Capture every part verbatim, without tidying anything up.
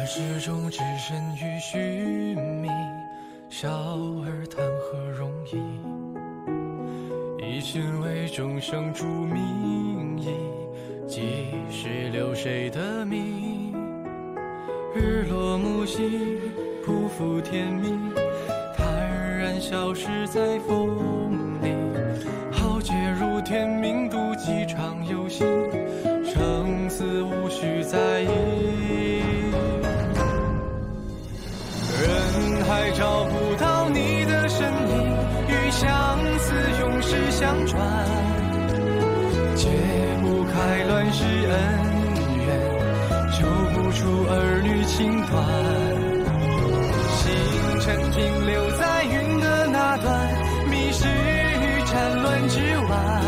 他始终置身于虚名，笑儿谈何容易？一心为众生筑名义，几时留谁的名？日落暮息，匍匐天命，坦然消失在风里。浩劫如天命，渡几场游戏，生死无需在意。人海找不到你的身影，与相思永世相传，解不开乱世恩怨，救不出儿女情团。星辰停留在云的那端，迷失于战乱之外。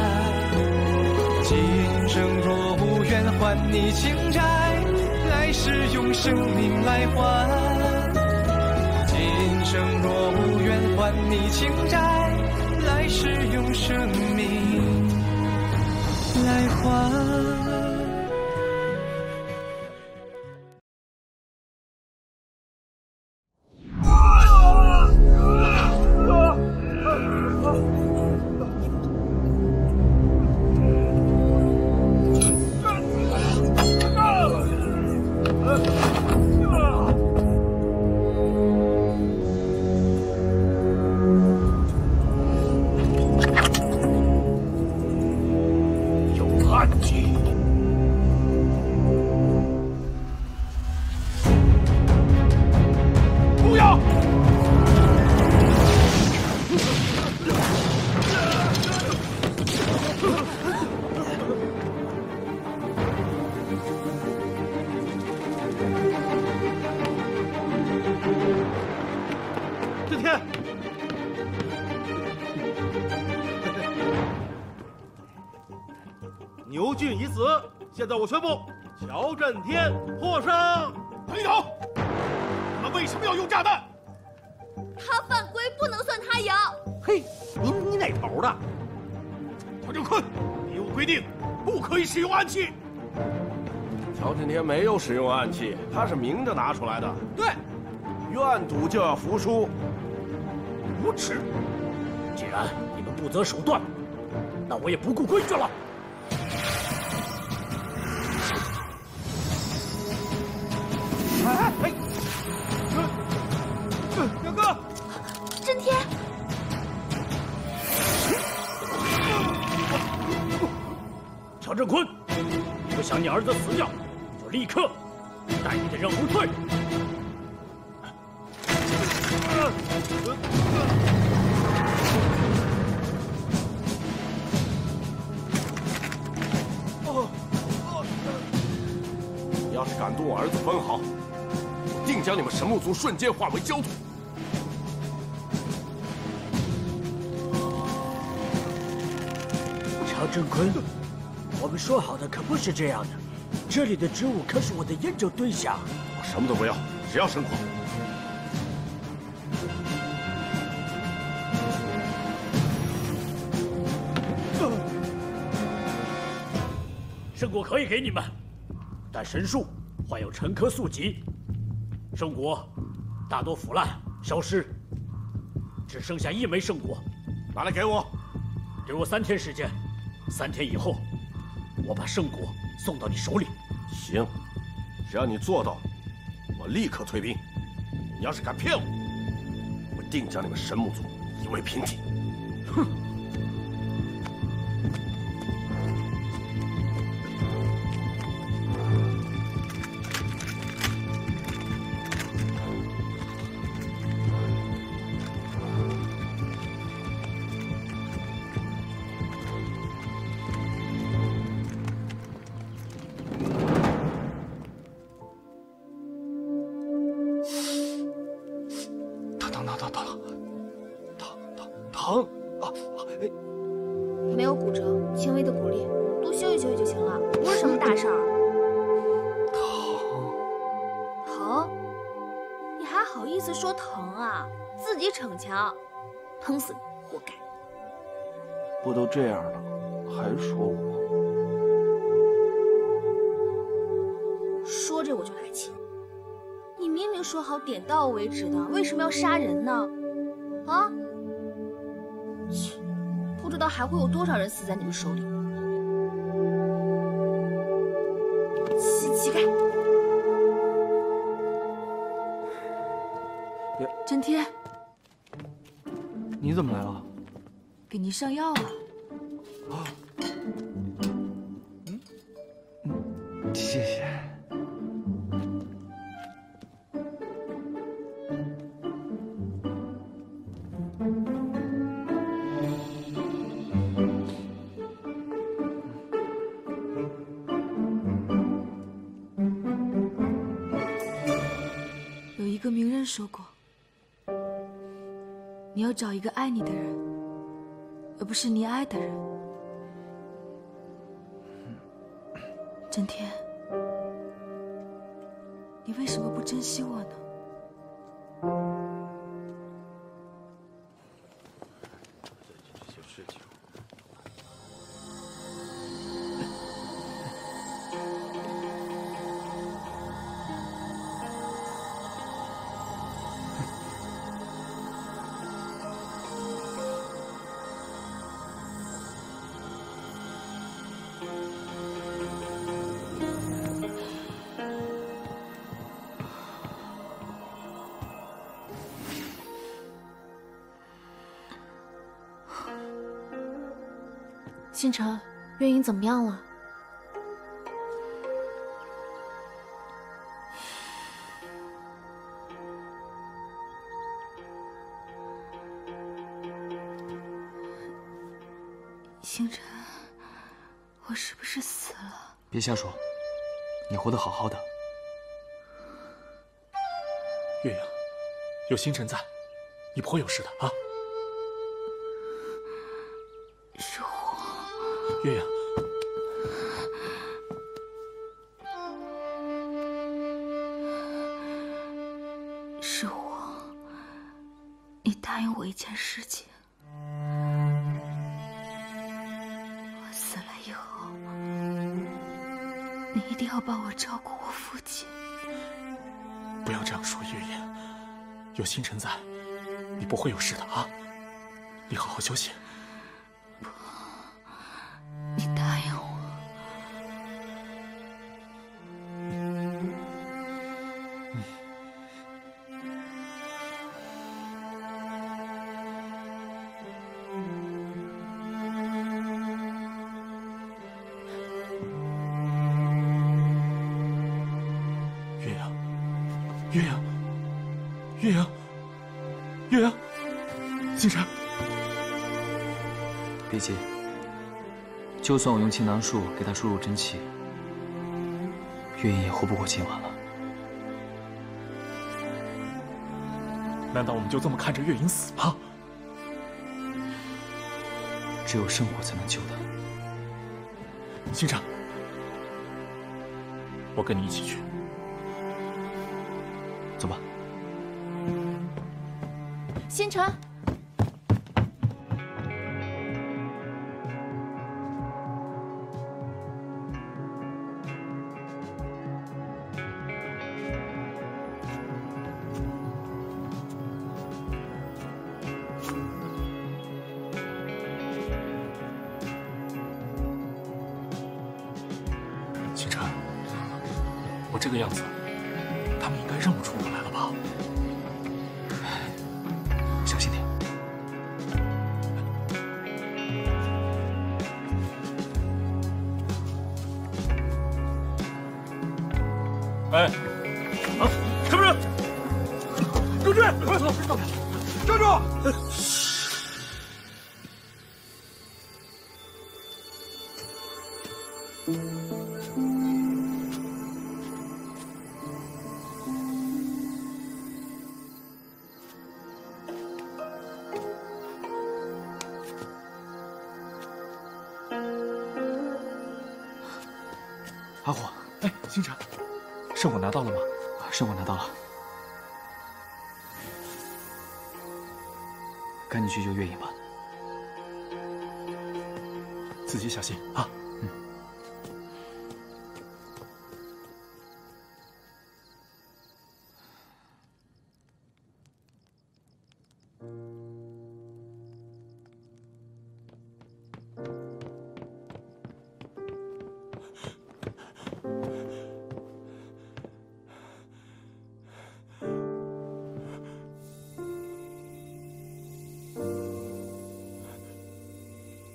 今生若无缘还你情债，来世用生命来还。今生若无缘还你情债，来世用生命来还。 牛俊已死，现在我宣布，乔震天获胜。 等等，你们为什么要用炸弹？ 他犯规，不能算他赢。 嘿，你你哪头的？ 陶正坤，礼物规定不可以使用暗器。 乔震天没有使用暗器，他是明着拿出来的。 对， 愿赌就要服输。 无耻！ 既然你们不择手段，那我也不顾规矩了。 哎哎，表哥， 震天， 乔振坤，你不想你儿子死掉，就立刻带你的人后退。 你要是敢动我儿子分毫，我定将你们神木族瞬间化为焦土。 乔振坤，我们说好的可不是这样的，这里的植物可是我的研究对象。 我什么都不要，只要神果。 圣果可以给你们，但神树患有沉疴宿疾，圣果大多腐烂消失，只剩下一枚圣果。 拿来给我， 给我三天时间，三天以后，我把圣果送到你手里。 行，只要你做到，我立刻退兵。你要是敢骗我，我定将你们神木族夷为平地。哼！ 疼啊！没有骨折，轻微的骨裂，多休息休息就行了，不是什么大事儿。疼？疼？你还好意思说疼啊？自己逞强，疼死你，活该！ 不都这样了，还说我？ 说这我就来气。 你明明说好点到为止的，为什么要杀人呢？啊？切，不知道还会有多少人死在你们手里。洗膝盖。 真天， 你怎么来了？ 给您上药啊。 啊。嗯嗯，谢谢。 有一个名人说过，你要找一个爱你的人，而不是你爱的人。真天，你为什么不珍惜我呢？ 这些事情。 星辰，月影怎么样了？ 星辰，我是不是死了？ 别瞎说，你活得好好的。 月影，有星辰在，你不会有事的啊。 是我， 月影， 是我。你答应我一件事情，我死了以后，你一定要帮我照顾我父亲。 不要这样说，月影，有星辰在，你不会有事的啊。你好好休息。 你答应我， 月影，月影，月影，月影，星辰， 别急。 就算我用气囊术给他输入真气，月影也活不过今晚了。 难道我们就这么看着月影死吗？ 只有圣火才能救他。 星辰，我跟你一起去。 走吧。 星辰。 星辰，我这个样子，他们应该认不出我来了吧？ 小心点。 哎，啊，什么人？周俊，快走！站住！ 阿火， 哎，星辰，圣火拿到了吗？ 圣火拿到了，赶紧去救月影吧。 自己小心啊！嗯。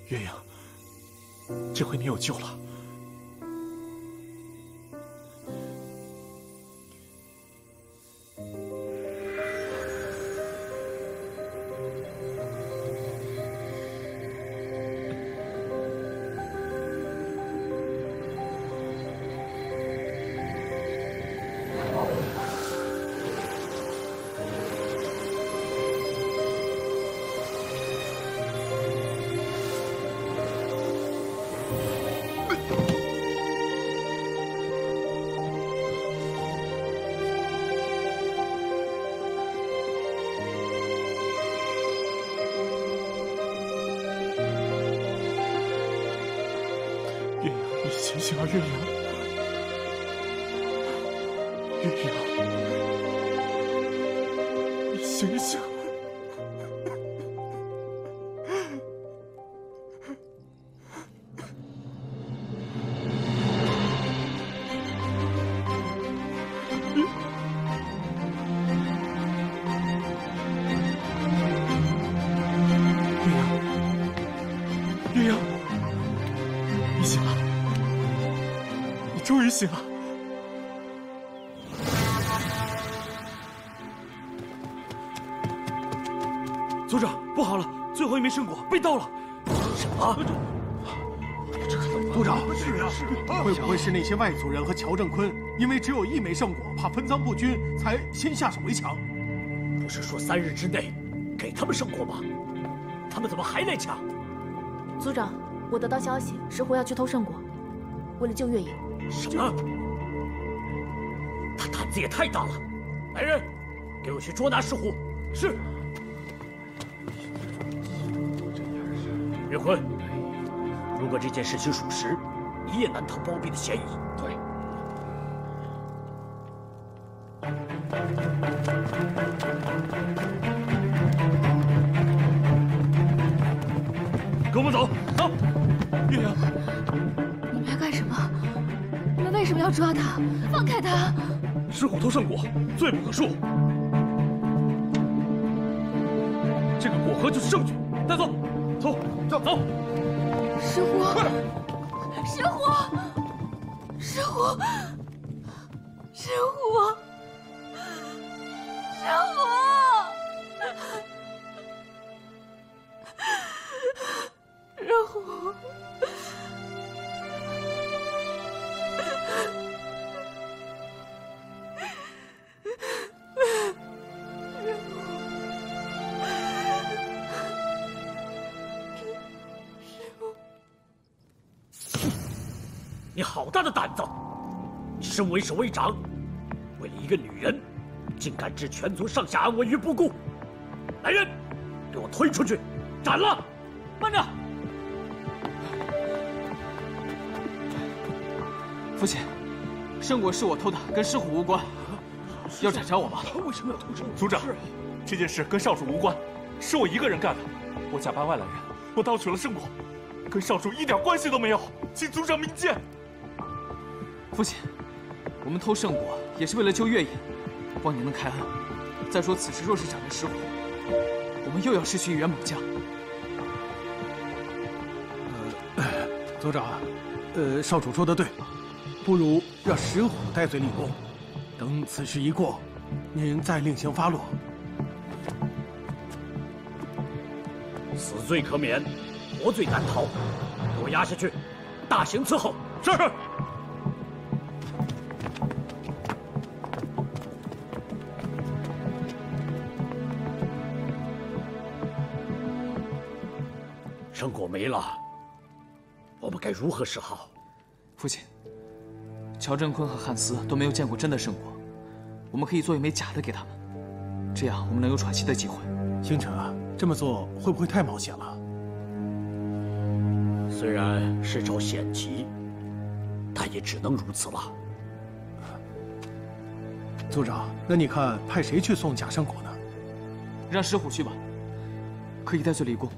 月影，这回你有救了。醒醒啊，月影！月影，你醒醒！月影，月影，你醒了！终于醒了， 族长，不好了，最后一枚圣果被盗了！什么？ 族长，会不会是那些外族人和乔振坤，因为只有一枚圣果，怕分赃不均，才先下手为强？ 不是说三日之内给他们圣果吗？他们怎么还来抢？ 族长，我得到消息，石虎要去偷圣果，为了救月影。 什么？他胆子也太大了！来人，给我去捉拿石虎！是。岳坤，如果这件事情属实，你也难逃包庇的嫌疑。对。跟我们走，走！ 月影， 你们要干什么？你们为什么要抓他？放开他！ 石虎偷圣果，罪不可恕。这个果核就是证据，带走，走，走，走！ 石虎，石虎，石虎，石虎，石虎！石虎。 你好大的胆子！你身为守卫长，为了一个女人，竟敢置全族上下安危于不顾！来人，给我推出去，斩了！慢着！ 父亲，圣果是我偷的，跟石虎无关，要斩杀我吗？ 为什么要偷圣果？ 族长，这件事跟少主无关，是我一个人干的。我假扮外来人，我盗取了圣果，跟少主一点关系都没有，请族长明鉴。 父亲，我们偷圣果也是为了救月影，望您能开恩。再说，此时若是斩了石虎，我们又要失去一员猛将。 呃，族长，呃，少主说的对，不如让石虎戴罪立功，等此事一过，您再另行发落。 死罪可免，活罪难逃，给我押下去，大刑伺候。是。圣果没了，我们该如何是好？ 父亲，乔振坤和汉斯都没有见过真的圣果，我们可以做一枚假的给他们，这样我们能有喘息的机会。 星辰啊，这么做会不会太冒险了？ 虽然是招险棋，但也只能如此了。 族长，那你看派谁去送假圣果呢？ 让石虎去吧，可以戴罪立功。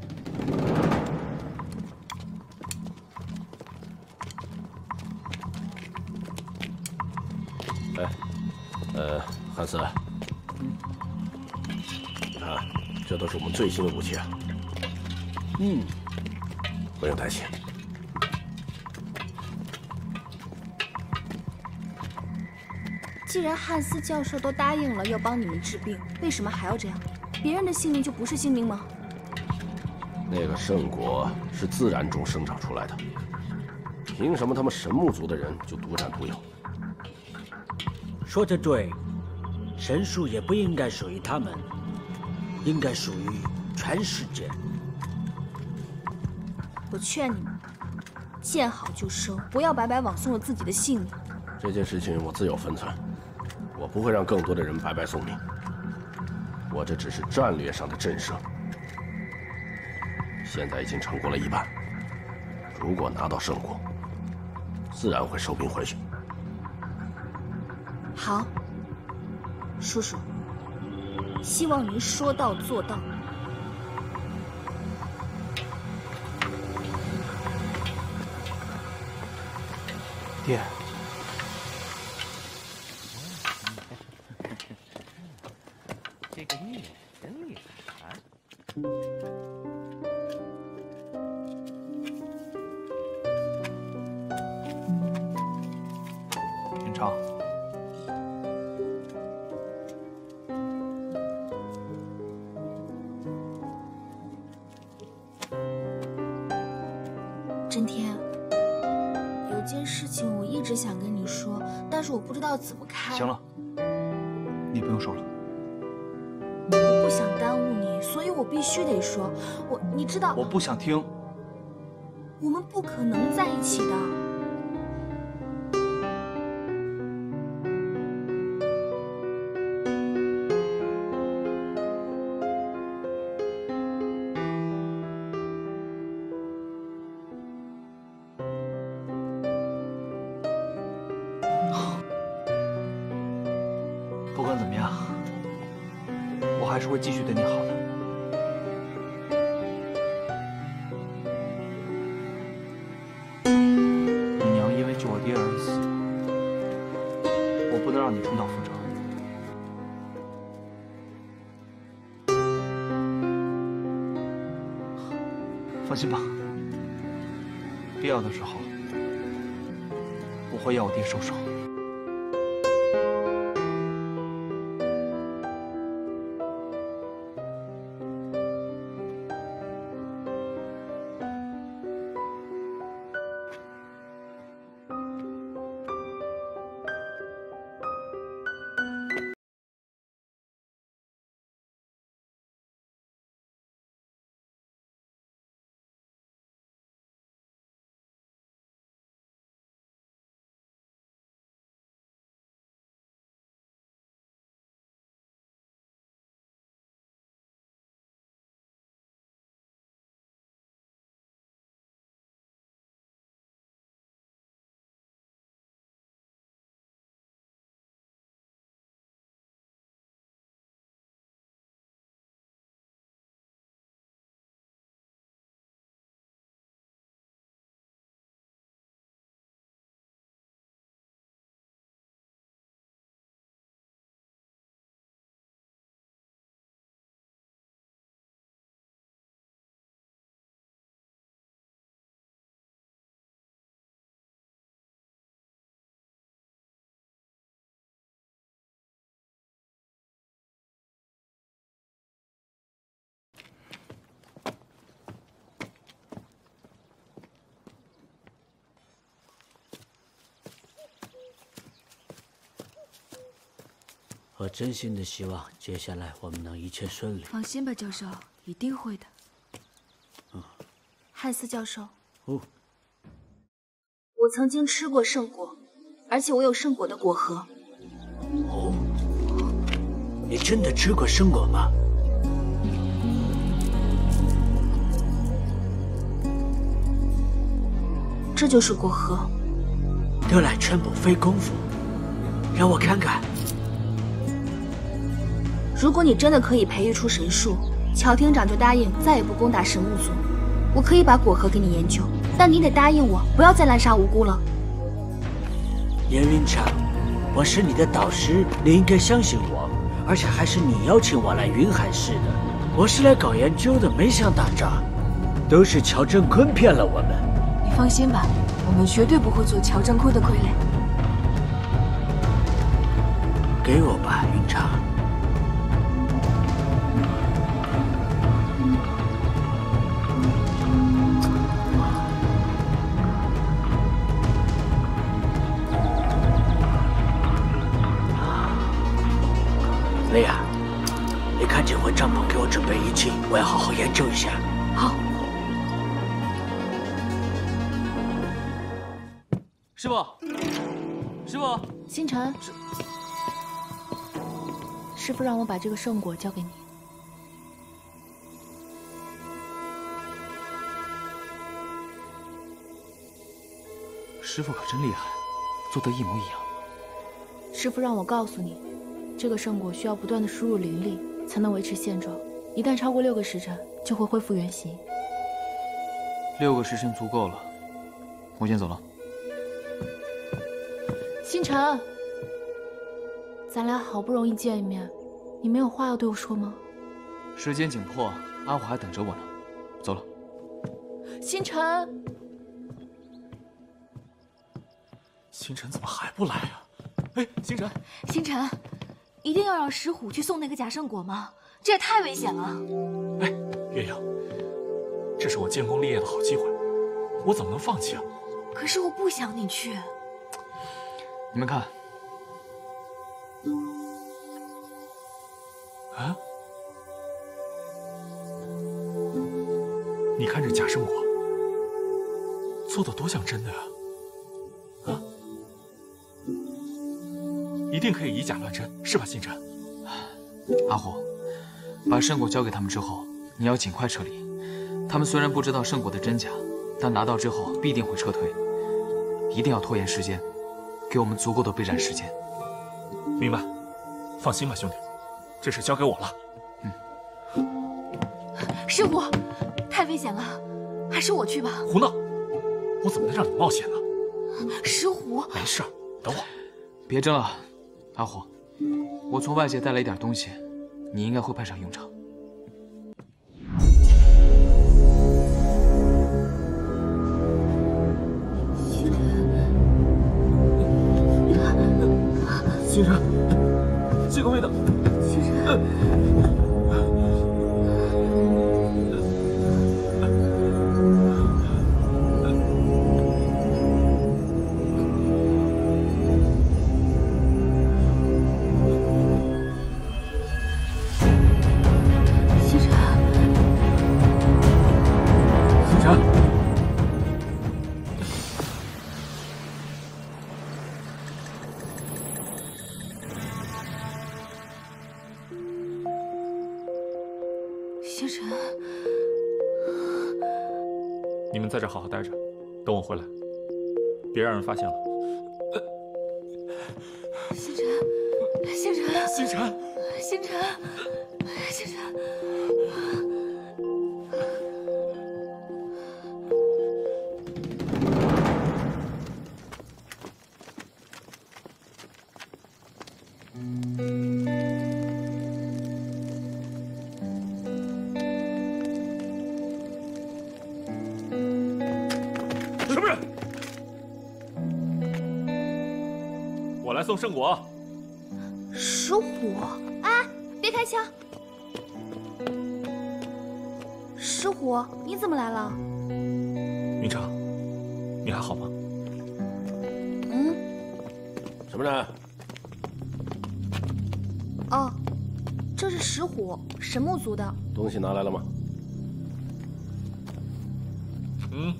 哎，呃，汉斯，嗯，你看，这都是我们最新的武器。嗯， 不用担心。 既然汉斯教授都答应了要帮你们治病，为什么还要这样？别人的性命就不是性命吗？ 那个圣果是自然中生长出来的，凭什么他们神木族的人就独占独有？ 说得对，神树也不应该属于他们，应该属于全世界。 我劝你们，见好就收，不要白白枉送了自己的性命。 这件事情我自有分寸，我不会让更多的人白白送命。我这只是战略上的震慑，现在已经成过了一半。如果拿到圣果，自然会收兵回去。 好，叔叔，希望您说到做到。 爹。 这个女人真厉害啊！ 品尝。 真天，有件事情我一直想跟你说，但是我不知道怎么开。 行了，你不用说了。 我不想耽误你，所以我必须得说。我，你知道， 我不想听。 我们不可能在一起的。 不管怎么样，我还是会继续对你好的。你娘因为救我爹而死，我不能让你重蹈覆辙。放心吧，必要的时候，我会要我爹收手。 我真心的希望接下来我们能一切顺利。 放心吧，教授，一定会的。 嗯， 汉斯教授， 哦， 我曾经吃过圣果，而且我有圣果的果核。 哦，你真的吃过圣果吗？ 这就是果核。 得来全不费功夫，让我看看。 如果你真的可以培育出神树，乔厅长就答应再也不攻打神木族。我可以把果核给你研究，但你得答应我，不要再滥杀无辜了。 严云长，我是你的导师，你应该相信我，而且还是你邀请我来云海市的。我是来搞研究的，没想打仗。 都是乔振坤骗了我们。 你放心吧，我们绝对不会做乔振坤的傀儡。 给我吧，云长。雷亚，你看这回帐篷给我准备仪器，我要好好研究一下。 好。 师傅，师傅， 星辰，师傅让我把这个圣果交给你。 师傅可真厉害，做得一模一样。 师傅让我告诉你，这个圣果需要不断的输入灵力才能维持现状，一旦超过六个时辰，就会恢复原形。 六个时辰足够了，我先走了。 星辰，咱俩好不容易见一面，你没有话要对我说吗？ 时间紧迫，阿虎还等着我呢，走了。 星辰， 星辰怎么还不来啊？哎，星辰， 星辰，一定要让石虎去送那个假圣果吗？这也太危险了。 哎，月影，这是我建功立业的好机会，我怎么能放弃啊？ 可是我不想你去。 你们看， 啊，你看这假圣果做的多像真的呀！啊，一定可以以假乱真，是吧，星辰？ 阿虎，把圣果交给他们之后，你要尽快撤离。他们虽然不知道圣果的真假，但拿到之后必定会撤退，一定要拖延时间。给我们足够的备战时间。 明白，放心吧，兄弟，这事交给我了。 嗯。师傅，太危险了，还是我去吧。 胡闹！我怎么能让你冒险呢？ 石虎， 没事，等我。 别争了，阿虎，我从外界带来一点东西，你应该会派上用场。 星辰，这个味道。 星辰， 星辰，星辰。 星辰， 你们在这好好待着，等我回来，别让人发现了。 星辰，星辰， 星辰， 星辰，星辰。 什么人？我来送圣果。 石虎，哎，别开枪！石虎，你怎么来了？ 云长，你还好吗？ 嗯。 什么人？ 哦，这是石虎，神木族的。 东西拿来了吗？ 嗯。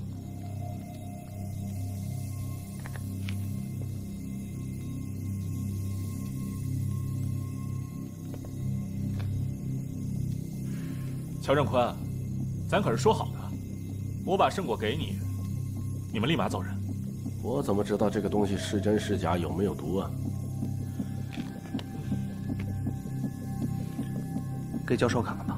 乔振坤，咱可是说好的，我把圣果给你，你们立马走人。 我怎么知道这个东西是真是假，有没有毒啊？ 给教授看看吧。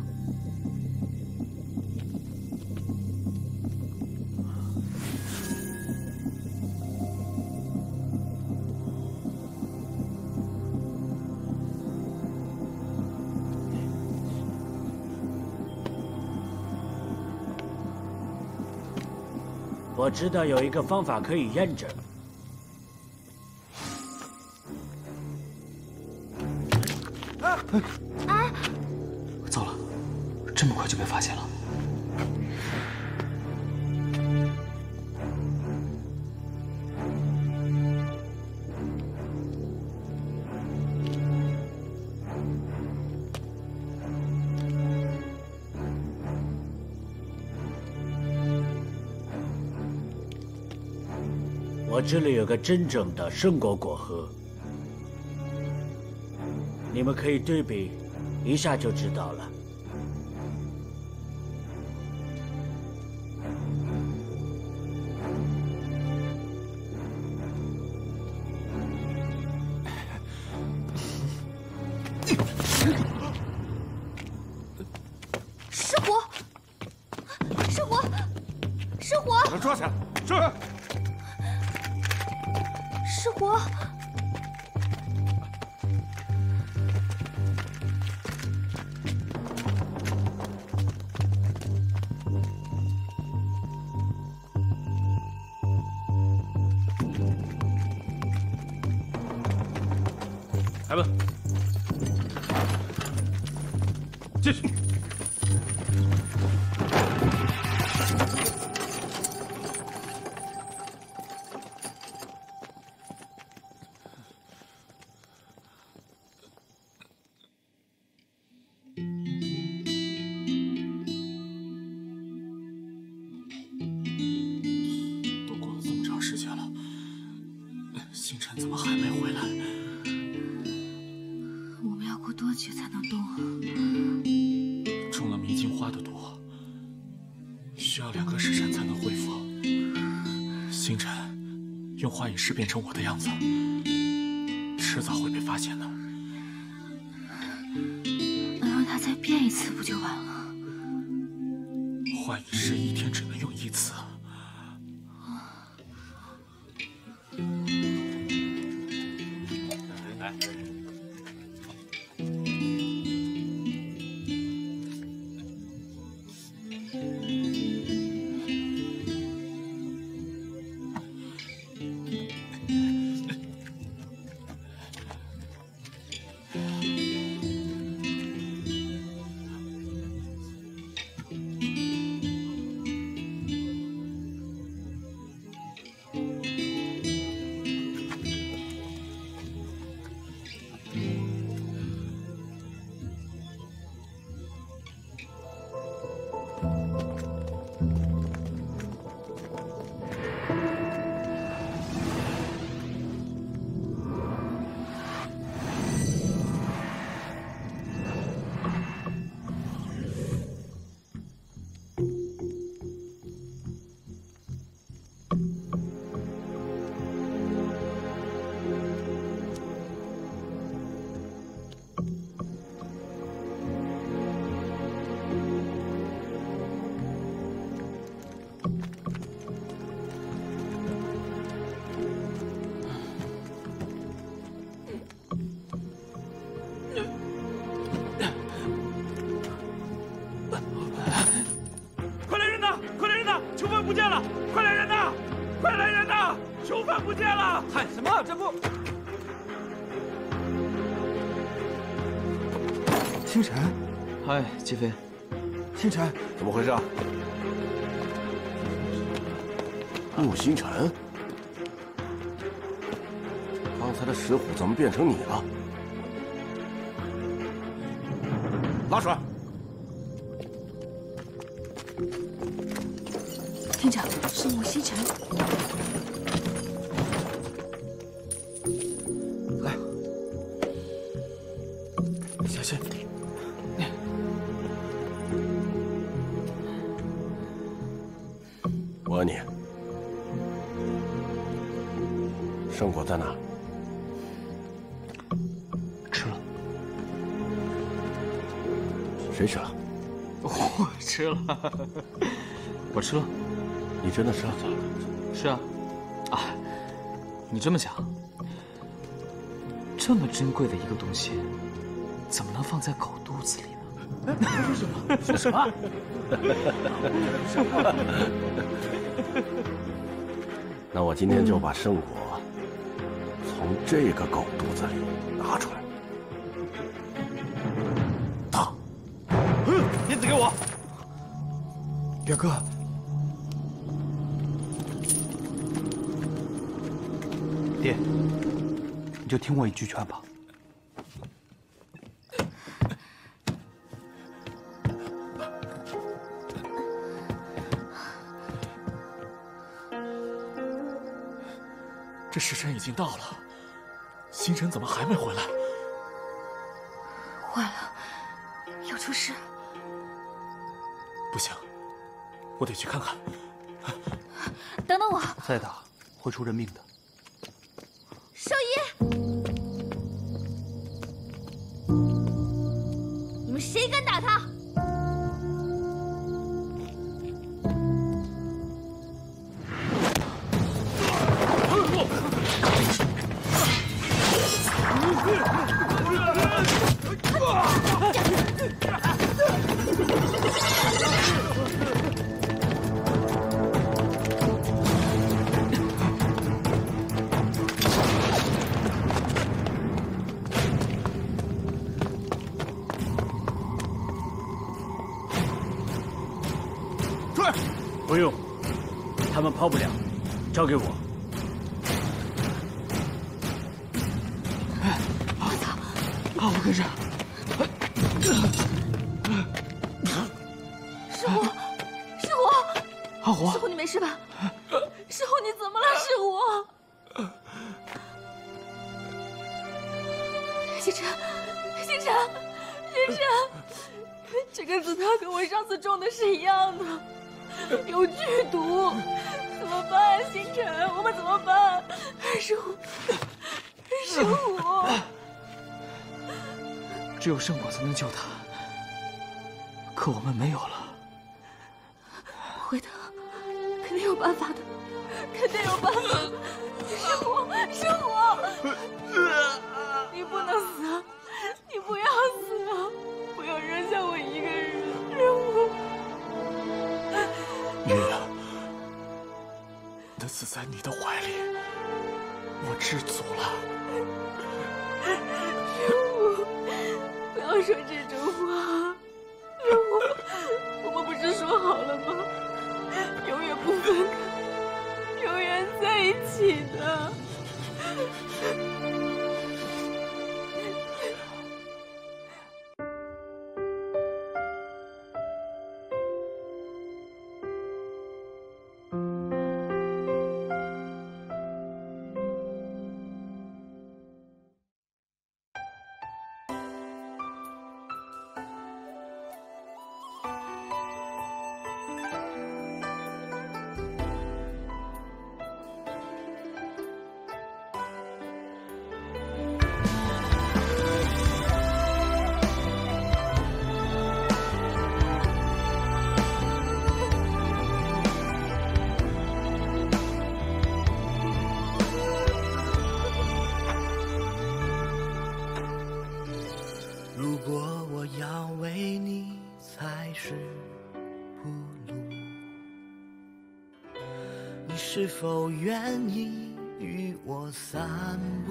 我知道有一个方法可以验证。 哎！ 糟了，这么快就被发现了。 我这里有个真正的圣果果核，你们可以对比一下就知道了。 失火！失火！失火！ 把他抓起来！是。 失火！ 开门，进去。 星辰怎么还没回来？ 我们要过多久才能动啊？ 中了迷津花的毒，需要两个时辰才能恢复。星辰用花隐尸变成我的样子，迟早会被发现的。 那让他再变一次不就完了？ 花隐尸一天只能用一次。 不见了！快来人呐！快来人呐！囚犯不见了！ 喊什么？这不…… 星辰， 嗨，姬飞。 星辰， 怎么回事啊？穆星辰，刚才的石虎怎么变成你了？拉出来！ 厅长，是穆星辰。 来，小心。 我问你，圣果在哪？ 吃了。 谁吃了？ 我吃了。我吃了。 你真的吃了？ 是啊，啊，你这么想，这么珍贵的一个东西，怎么能放在狗肚子里呢？ 说什么？说什么？ 那我今天就把圣果从这个狗肚子里拿出来。 打！嗯，银子给我。 表哥，爹，你就听我一句劝吧。 这时辰已经到了，星辰怎么还没回来？ 坏了，要出事！ 不行，我得去看看。 等等我！ 再打会出人命的。 兽医，你们谁敢打他？ 不用，他们跑不了，交给我。 我操！阿虎跟上。 师傅，师傅， 阿虎， 师傅你没事吧？师傅你怎么了？师傅，星辰，星辰，星辰，这个紫檀跟我上次种的是一样的。 有剧毒，怎么办？星辰，我们怎么办？师傅，师傅， 只有圣果才能救他，可我们没有了。 会的，肯定有办法的，肯定有办法。师傅，师傅，你不能死啊！你不要死啊！不要扔下我一个人，师傅。 玉儿，他死在你的怀里，我知足了。 师傅，不要说这种话。师傅，我们不是说好了吗？永远不分开，永远在一起的。 如果我要为你采拾铺路，你是否愿意与我散步？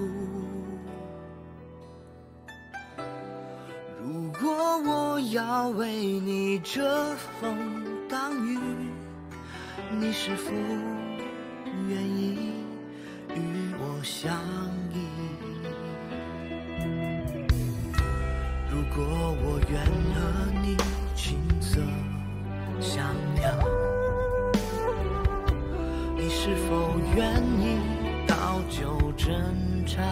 如果我要为你遮风挡雨，你是否愿意与我相依？ 如果我愿和你琴瑟相调，你是否愿意倒酒斟茶？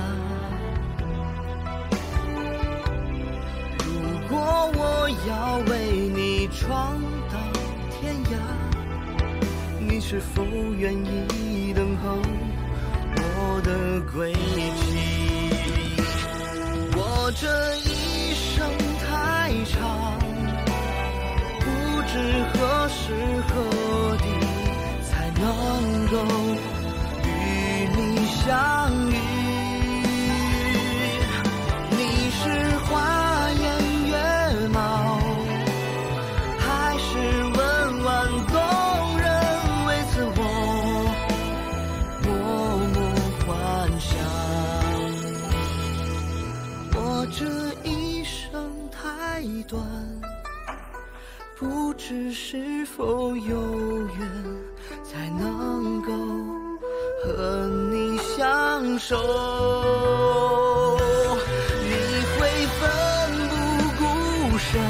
如果我要为你闯到天涯，你是否愿意等候我的归期？我这一生太长，不知何时何地才能够与你相遇。你是花颜月貌，还是温婉动人？为此我一段，不知是否有缘才能够和你相守。你会奋不顾身，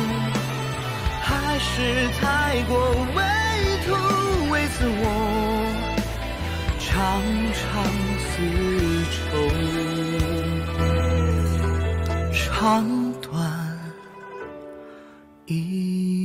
还是太过畏途？为此我常常自愁，长短一